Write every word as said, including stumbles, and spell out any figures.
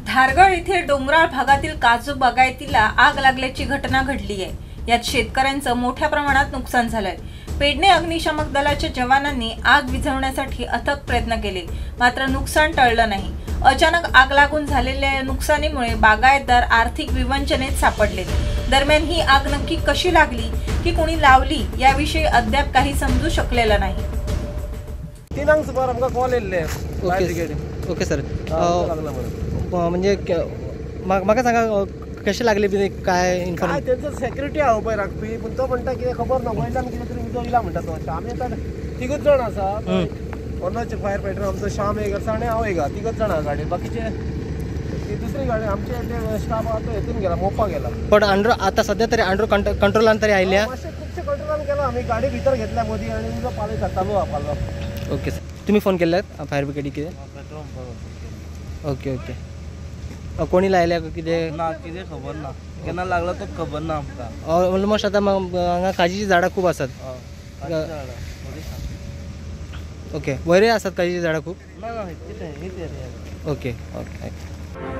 धारगळ येथे डोंगराळ भागातील काजू बागायतीला आग लागल्याची घटना घडली आहे। यात शेतकऱ्यांचं मोठ्या प्रमाणात नुकसान झालंय। पेडणे अग्निशमक दलाच्या जवानांनी आग विझवण्यासाठी अथक प्रयत्न केले, मात्र नुकसान टळलं नाही। अचानक आग लागून झालेल्या नुकसानीमुळे बागायतदार आर्थिक विवंचनेत सापडले। दरम्यान ही आग नक्की कशी लागली की कोणी लावली याविषयी अद्याप काही समजू शकलेलं नाही। तीन सुमार आमका कॉल येल्ले फायर ब्रिगेड। ओके सर, लागला म्हणून म्हणजे म्हाका सांगा कशी लागली, काय काय इन्फॉर्मेशन? त्यांचं सेक्युरिटी हांव पळय राखपी, पूण तो म्हणटा कितें खबर ना, वयल्यान कितें तरी उदक इला म्हणटा तो। आमी आतां तिगूच जाण आसा, ओनरचे फायर फायटर आमचो श्याम एक आसा आनी हांव एक आहा, तिगूच जाण आहा गाडयेन। बाकीचे ती दुसरी गाडी आमचे स्टाफ आहा तो हेतून गेला, मोपा गेला। पण अंडर आता सध्या तरी अंडर कंट्रोलान तरी आयल्या? मातशें खुबशे कंट्रोलान केला, आमी गाडी भितर घेतल्या मदीं आनी उदक पालयता, चालू आहा पालप। ओके सर, तुम्ही फोन केल्यात फायर ब्रिगेडी कितें? ओके ओके, कोणी लायल्या कितें ना, कितें खबर ना, केन्ना लागला तो खबर ना आमकां। ऑलमोस्ट आता हांगा काजीची झाडां खूब आसात। ओके, वयरे आसात काजीची झाडां खूब? ना ना, कितें हीच एरिया। Okay okay.